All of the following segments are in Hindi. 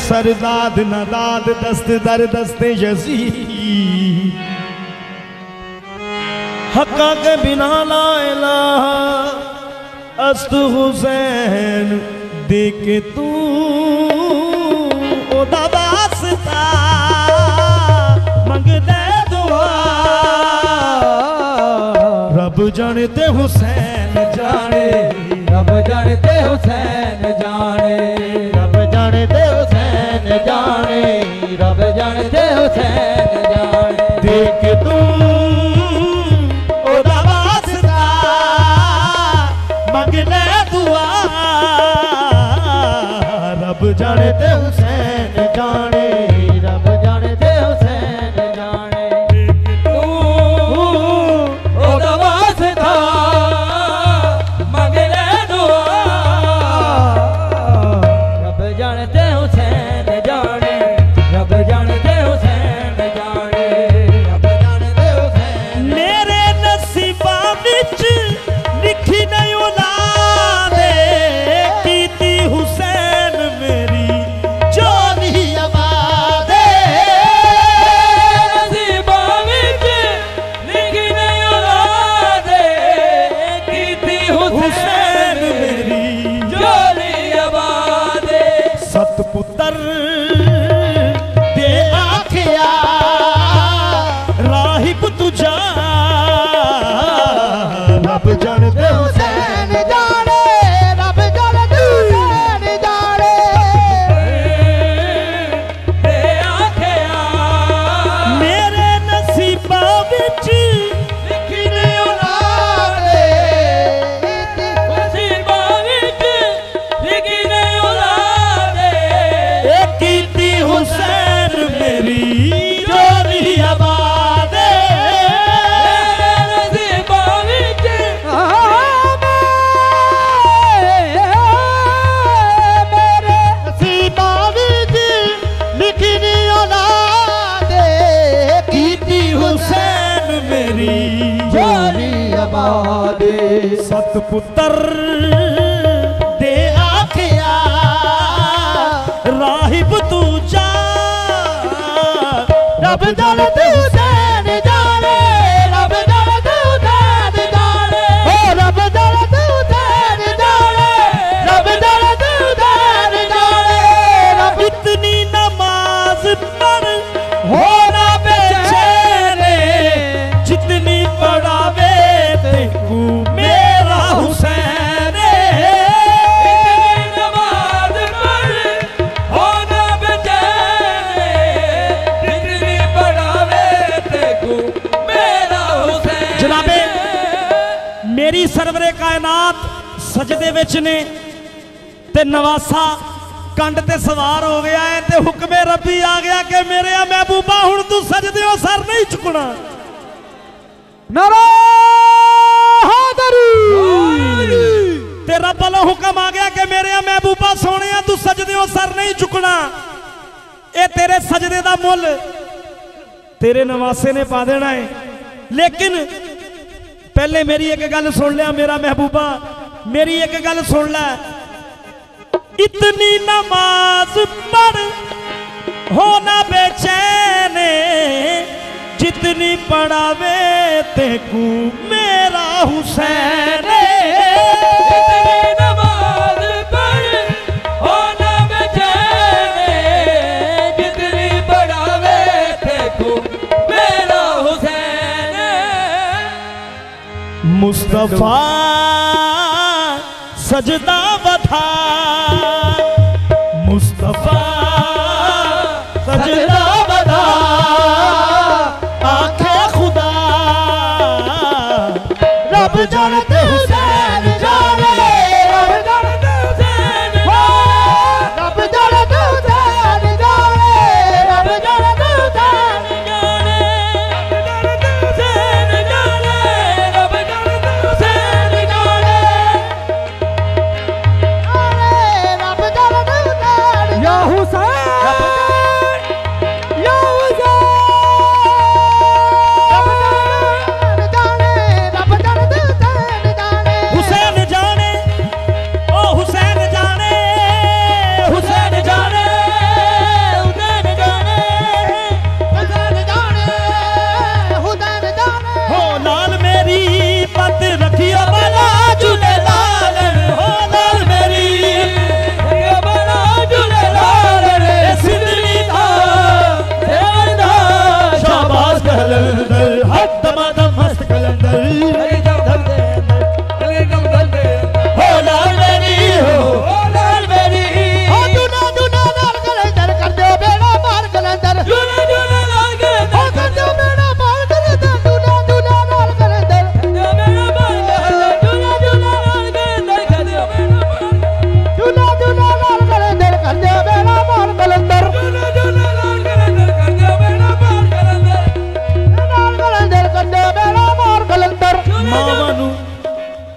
सरदाद नदाद दस्त दर दस्ते यज़ीद हक्का के बिना ला इलाहा अस्त हुसैन देखे तू ओदा वास्ता मंग दे दुआ रब जाने ते हुसैन जाने रब जाने ते हुसैन जाने रब जाने ते हुसैन जाने रब जाने ते हुसैन जाने देख तू ओदा वास्ता मंग ले दुआ रब जाने ते हुसैन जाने रब जाने ते हुसैन जाने तू ओदा वास्ता मंग ले दुआ रब जाने ते हुसैन जाने रब जाने ते हुसैन जाने रब जाने ते हुसैन मेरे नसीबा विच लिखी नहीं औलादे कीती हुसैन मेरी जोली आबादे नसीबा विच लिखी नहीं औलादे कीती हुसैन मेरी जोली आबादे सत पुत्र दे आखिया राहिब तुझा रब जानते हुसैन जाने रब जाने ते हुसैन जाने ते आखिया मेरे नसीबा विच लिखी नहीं औलादे नसीबा विच लिखी नहीं औलादे ए कीती हुसैन मेरी जोली आबादे नसीबा विच मेरे नसीबा विच लिखी नहीं औलादे कीती हुसैन मेरी जोली आबादे सत पुत्र दे आखिया राहिब तू जा रब जानते हुसैन जाने रब जाने ते हुसैन जाने ओ रब जानते हुसैन जाने रब जानते हुसैन जाने रब इतनी नमाज पढ़ होना बेचैन जितनी पढ़ावे तेकू मेरा हुसैन इतनी नमाज पढ़ होना बेचैन जितनी पढ़ावे तेकू मेरा हुसैन जनाबे मेरी सरवरे कायनात सजदे विच ने ते नवासा कंड ते सवार हो गया है ते हुक्मे रब्बी आ गया कि मेरे महबूबा हुण तू सजदे हो सर नहीं झुकना नारा हैदरी ते रब वालों हुक्म आ गया कि मेरे महबूबा सोने तू सजदे हो सर नहीं झुकना ए तेरे सजदे दा मुल तेरे नवासे ने पा देना है लेकिन पहले मेरी एक गल सुन लिया मेरा महबूबा मेरी एक गल सुन ले इतनी नमाज पढ़ होना बेचैन जितनी पढ़ावे तेकू मेरा हुसैन इतनी नमाज पढ़ होना बेचैन जितनी पढ़ावे तेकू मेरा हुसैन मुस्तफा सजदा बधा मुस्तफा सजदा बधा आखे खुदा रब जानते हुसैन जाने रब जानते हुसैन रब जानते हुसैन जाने रब जानते हुसैन जाने रब जानते हुसैन जाने रब जानते हुसैन जाने रब जानते हुसैन या हुसैन या हुसैन रब जानते हुसैन जाने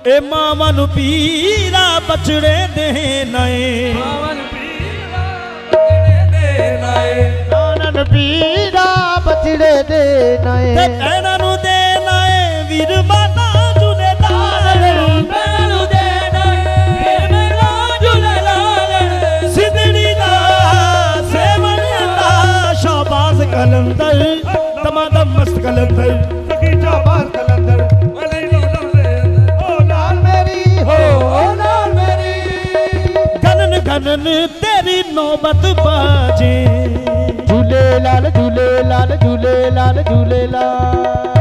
ए मावन पीरा बछड़े दे नए नानन पीरा बछड़े दे नए भैणां नूं दे नए वीर माता झूले लाल सिद्धड़ी दा सेवन दा शाबाश कलंदर दमादम मस्त कलंदर शाबाश कलंदर गगन तेरी नौबत बाजे झूले लाल झूले लाल झूले लाल झूले लाल